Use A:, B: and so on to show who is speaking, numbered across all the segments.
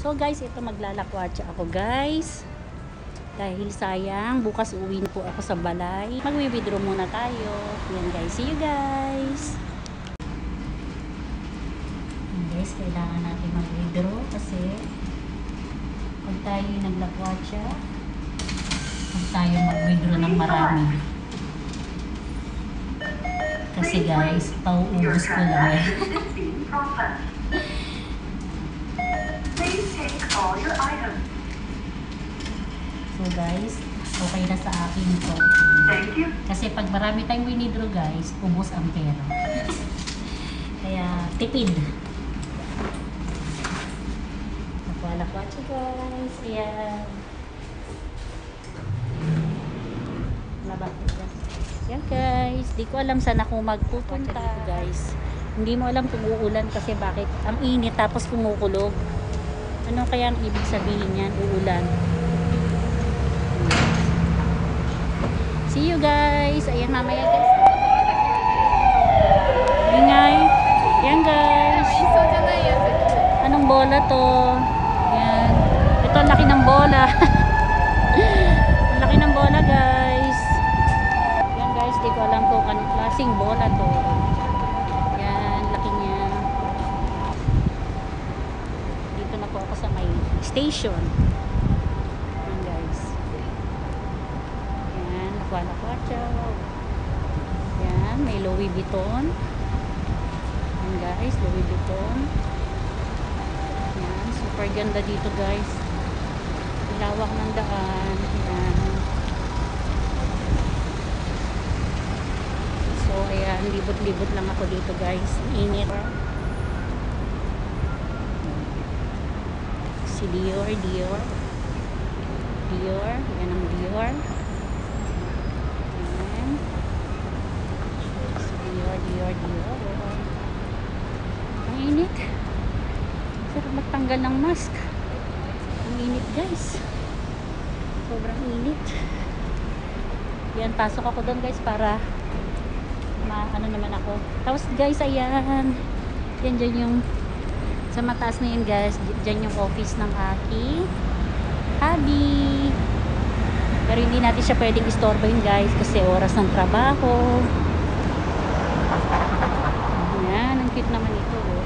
A: So guys, ito maglalakwatsa ako guys. Dahil sayang, bukas uwi po ako sa balay. Magwi-withdraw muna tayo. Yan guys, see you guys. Yan guys, kailangan natin mag-withdraw kasi pag tayo naglakwatsa, pag tayo mag-withdraw ng marami. Kasi guys, pauubos ko lang yan.
B: Please take all your items.
A: So guys, okay na sa akin ito.
B: Thank you.
A: Kasi pag marami tayong winidraw guys, ubos ang pera. Kaya tipid. Nakwalakwatsa guys. Ayan. Nabakit ka. Yan guys. Di ko alam saan ako magpupunta dito guys. Hindi mo alam kung uulan kasi bakit. Ang init tapos kumukulog. Ano kaya ang ibig sabihin yan? Uulan. See you guys. Ayan mamaya guys. Ingay. Yan guys. Anong bola to? Yan. Ito ang laki ng bola. Ang laki ng bola guys. Yan guys. Di ko alam kung anong klaseng bola to. Yan. Laki niya. Dito na po ako sa may station. Nakwalakwatsa. Yan, may Louis Vuitton. Yan guys, Louis Vuitton. Yan, super ganda dito guys. Lawak ng daan. Yan. So, ayan, libot-libot lang ako dito guys. Init. Si Dior. Dior. Yan ang Dior. Dior. Ang init. Sarap magtanggal ng mask. Ang init guys. Sobrang init. Yan, pasok ako doon guys para ano naman ako. Tapos guys, ayan. Yan dyan yung sa mataas na yun guys. Dyan yung office ng aking hubby. Pero hindi natin siya pwedeng istorbohin guys kasi oras ng trabaho. Yan, ang cute naman ito. Oh.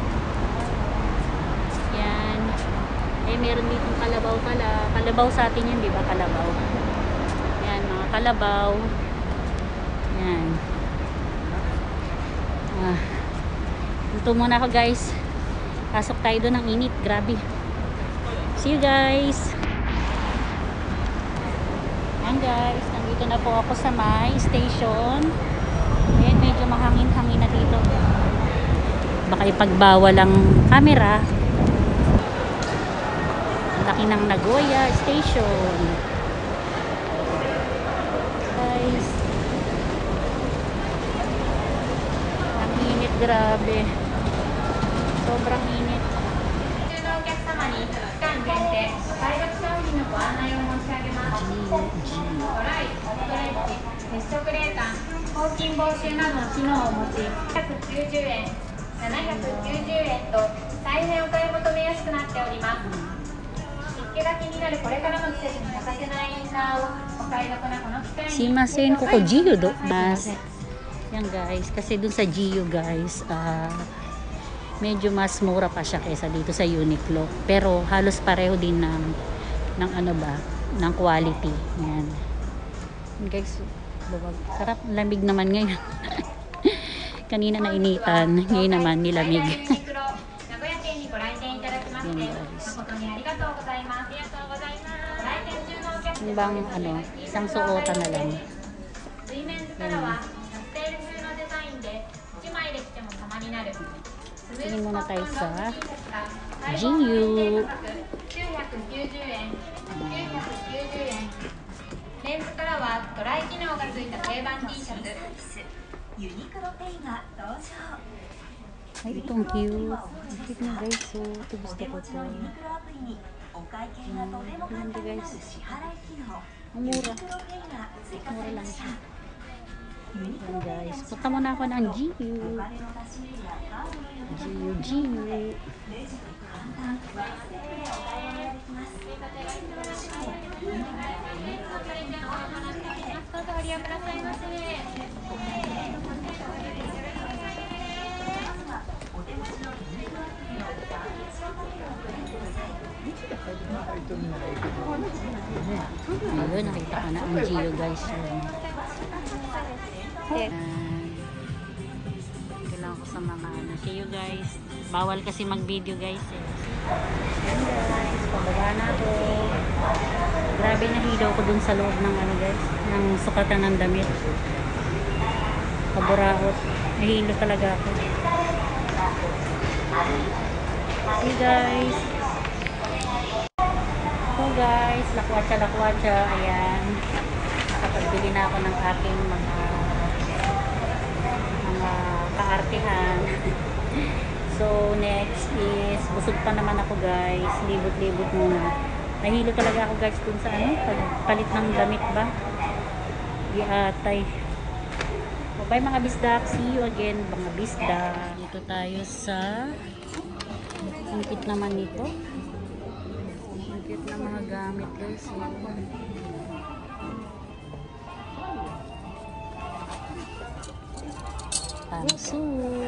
A: Yan. Eh, meron dito kalabaw pala. Kalabaw sa atin yan, di ba? Kalabaw. Yan, mga kalabaw. Yan. Ito muna ako guys. Pasok tayo doon ng init. Grabe. See you guys. Yan guys. Nandito na po ako sa my station. Ayan, medyo mahangin-hangin na dito. Baka ipagbawal ang camera. Ang laki ng Nagoya Station. Guys. Ang init, grabe. Sobrang init. Simasen ko Gio do. Yan guys, kasi dun sa Gio guys, medyo mas mura pa siya kaysa dito sa Uniqlo. Pero halos pareho din ng ano ba, ng quality. Yan. Guys, sarap, lamig naman ngayon. Kanina na initan, ngayon naman nilamig. Yan guys. Yung bang ano, isang suotan na lang. Yan. Tingin muna tayo sa GU.
C: メンズからはドライ機能がついた定番 T シャツユニクロペイが登場
A: Ay, itong cute. Ang cute na guys. So, ito gusto ko to. Ganda guys. Ang mura. Mura lang siya. Yan guys. Punta muna ako ng GU. GU. Ayun, nakita ko na ang Gio guys. Kailangan ko sa mga ano. See you guys. Bawal kasi mag-video guys eh. Ayan guys, pababa na ako. Grabe nahilaw ko dun sa loob ng ano guys, ng sukatan ng damit. Kaburaot. Nahilo talaga ako. See you guys. So guys, lakwatsa. Ayan. Nakapagbili na ako ng aking mga kaartihan. So next is busog pa naman ako guys. Libot-libot muna. Nahilo talaga ako guys dun sa ano, pagpalit ng damit ba? Di atay. Bye mga bisdak. See you again mga bisdak. Dito tayo sa ang kit naman nito. Ang kit na mga gamit guys. Tanso.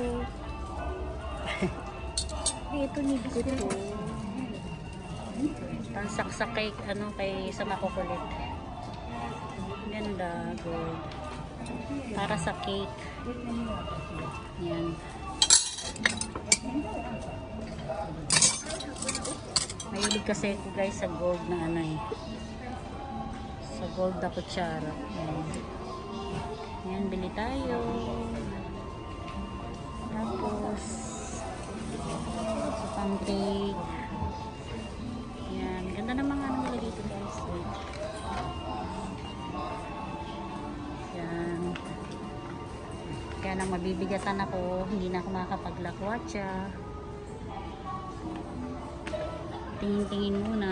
A: Ito need ko to. Pansaksak kay ano kay sa makukulit. Ganda, gold. Para sa cake. Yan. Mahilig kasi ako guys sa gold na ano eh. Sa gold na kutsara. Yan, bili tayo. Tapos sa pang-cake. Yan, ganda ng mga ano nila dito guys. Yan. Kaya nang mabibigatan ako, hindi na ako makakapaglakwatsa. Tingin-tingin muna.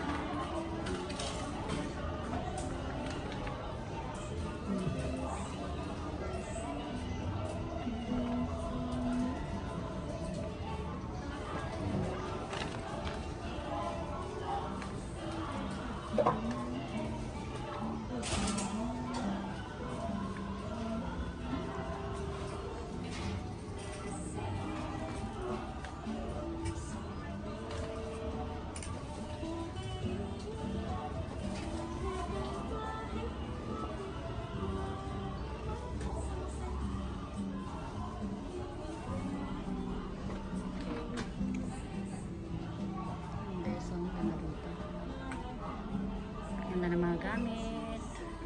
A: Ganda ng mga gamit.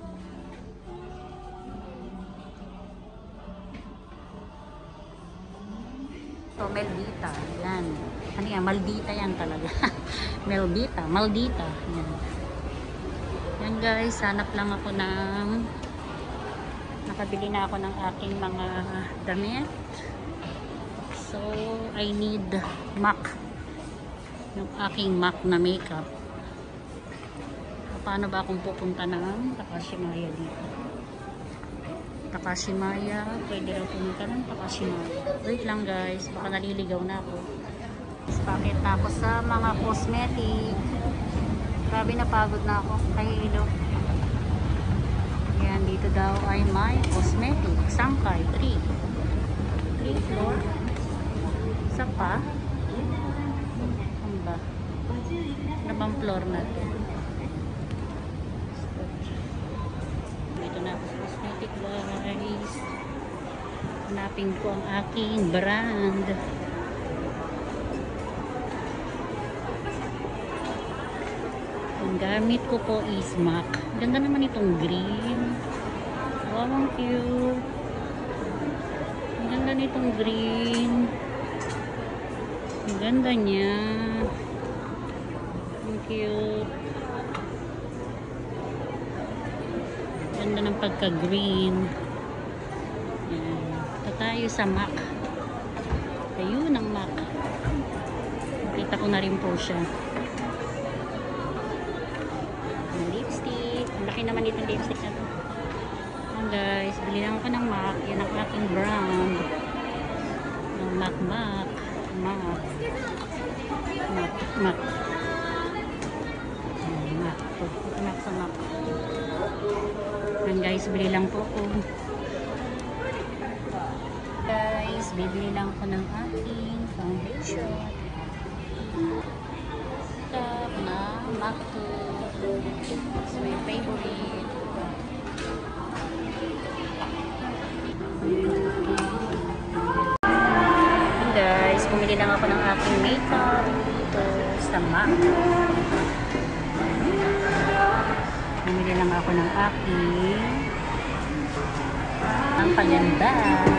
A: So, Meldita. Yan. Ano yan? Maldita yan talaga. Maldita. Yan. Yan guys. Hanap lang ako ng nakabili na ako ng aking mga damit. So, I need MAC. Yung aking MAC na makeup. Paano ba akong pupunta ng Takashimaya dito? Takashimaya, pwede rin pumunta ng Takashimaya. Wait lang guys, baka naliligaw na ako. Bakit na ako sa mga cosmetic? Grabe napagod na ako. Kahilo. Yan, dito daw ay may cosmetic. Sangkay, 3 floor. Isa pa. Ano ba? Ano bang floor natin? Na cosmetic guys. Hanapin ko ang aking brand. Ang gamit ko po is MAC. Ganda naman itong green. Wow, ang cute. Ang ganda nitong green. Ang ganda niya. Ang cute. Ganda ng pagka-green. Yan. Ito tayo sa MAC. Ayun ang MAC. Nakita ko na rin po siya. Ang lipstick. Ang laki naman itong lipstick na ito. Ayan guys. Bili lang ako ng MAC. Yan ang aking brand. Ng MAC. sa map. And guys, bili lang po ko. Guys, bibili lang ko ng aking foundation. Top na MAC 2. It's my favorite. And guys, bumili lang ako ng aking makeup dito sa MAC. Bumili lang ako ng aking ang paganda.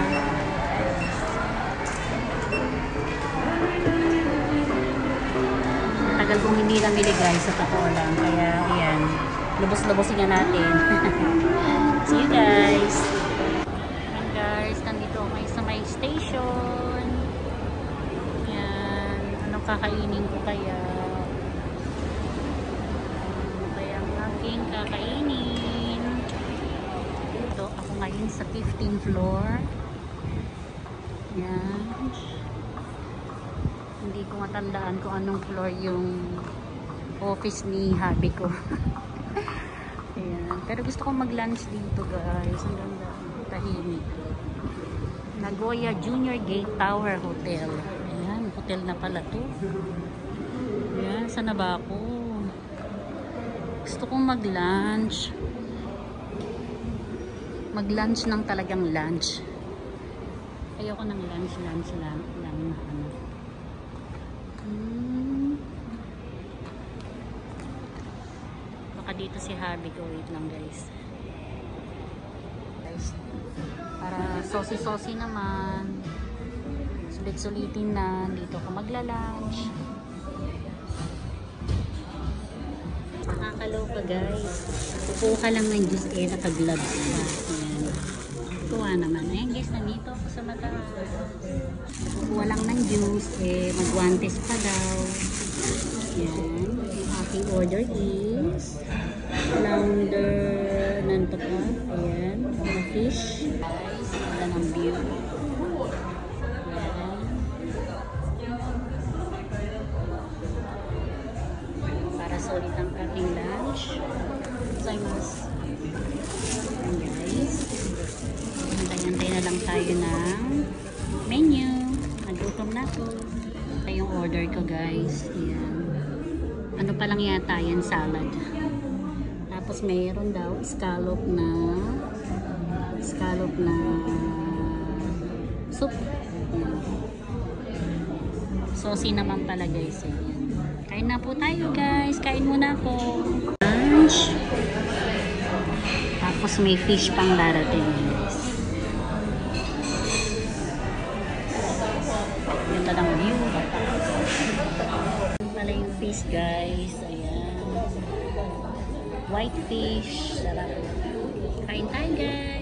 A: Tagal kong hindi namili guys, sa totoo lang. Kaya ayan, lubos-lubosin na natin. See you guys! And guys, nandito ako sa may station. Ayan, anong kakainin ko kaya? Aking kakainin. So, ako ngayon sa 15th floor. Yan. Hindi ko matandaan kung anong floor yung office ni hubby ko. Ayan. Pero gusto ko mag-lunch dito guys. Ang ganda. Tahimik. Nagoya Junior Gate Tower Hotel. Ayan. Hotel na pala to. Ayan. Saan na ba ako? Gusto kong mag-lunch. Mag-lunch ng talagang lunch. Ayoko ng lunch lang. Baka dito si hubby ko. Wait lang guys. Para sosi-sosi naman. Sulit-sulitin na. Dito ko magla-lunch. Nakakaloka guys. Kukuha ka lang ng juice naka-gloves pa. Ayan. Kukuha naman. Ayan guys, nandito ako sa mataas. Kukuha lang ng juice mag-guantes pa daw. Ayan. Yung aking order is flounder nanto pa. Ayan. Mga fish. Guys, wala ng view. Solid ang ating lunch. Gozaimasu. Ayan guys. Hintay-hintay na lang tayo ng menu. Nagutom na ako. Ito yung order ko guys. Ayan. Ano pa lang yata yan, salad. Tapos mayroon daw scallop na soup. Ayan. Saucy naman pala guys. Ayan. Kain na po tayo guys. Kain muna ako. Lunch. Tapos may fish pang darating guys. Ganda ng view. Pala yung fish guys. Ayan. White fish. Sarap. Kain tayo guys.